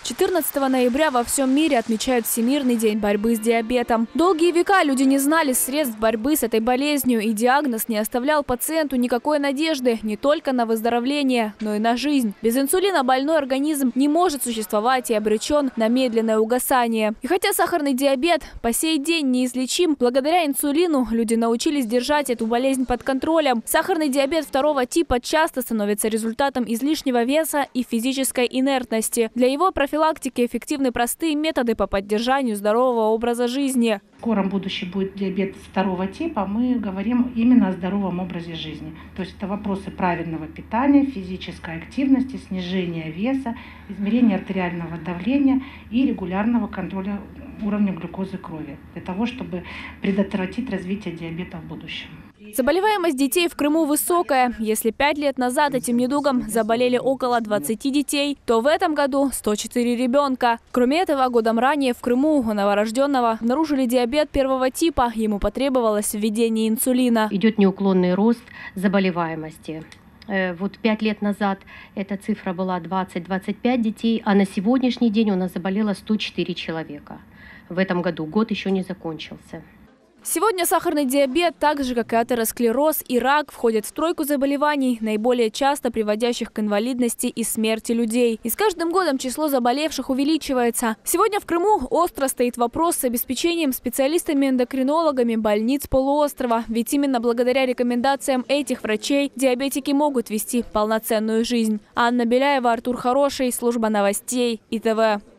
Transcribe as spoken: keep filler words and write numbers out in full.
четырнадцатого ноября во всем мире отмечают Всемирный день борьбы с диабетом. Долгие века люди не знали средств борьбы с этой болезнью, и диагноз не оставлял пациенту никакой надежды не только на выздоровление, но и на жизнь. Без инсулина больной организм не может существовать и обречен на медленное угасание. И хотя сахарный диабет по сей день неизлечим, благодаря инсулину люди научились держать эту болезнь под контролем. Сахарный диабет второго типа часто становится результатом излишнего веса и физической инертности. Для его профилактики эффективны простые методы по поддержанию здорового образа жизни. В скором будущем будет диабет второго типа. Мы говорим именно о здоровом образе жизни. То есть это вопросы правильного питания, физической активности, снижения веса, измерения артериального давления и регулярного контроля уровня глюкозы крови, для того, чтобы предотвратить развитие диабета в будущем. Заболеваемость детей в Крыму высокая. Если пять лет назад этим недугом заболели около двадцати детей, то в этом году сто четыре ребенка. Кроме этого, годом ранее в Крыму у новорожденного обнаружили диабет первого типа. Ему потребовалось введение инсулина. Идет неуклонный рост заболеваемости. Вот пять лет назад эта цифра была двадцать-двадцать пять детей, а на сегодняшний день у нас заболело сто четыре человека. В этом году год еще не закончился. Сегодня сахарный диабет, так же как и атеросклероз и рак, входят в тройку заболеваний, наиболее часто приводящих к инвалидности и смерти людей. И с каждым годом число заболевших увеличивается. Сегодня в Крыму остро стоит вопрос с обеспечением специалистами-эндокринологами больниц полуострова. Ведь именно благодаря рекомендациям этих врачей диабетики могут вести полноценную жизнь. Анна Беляева, Артур Хороший, служба новостей И Т В.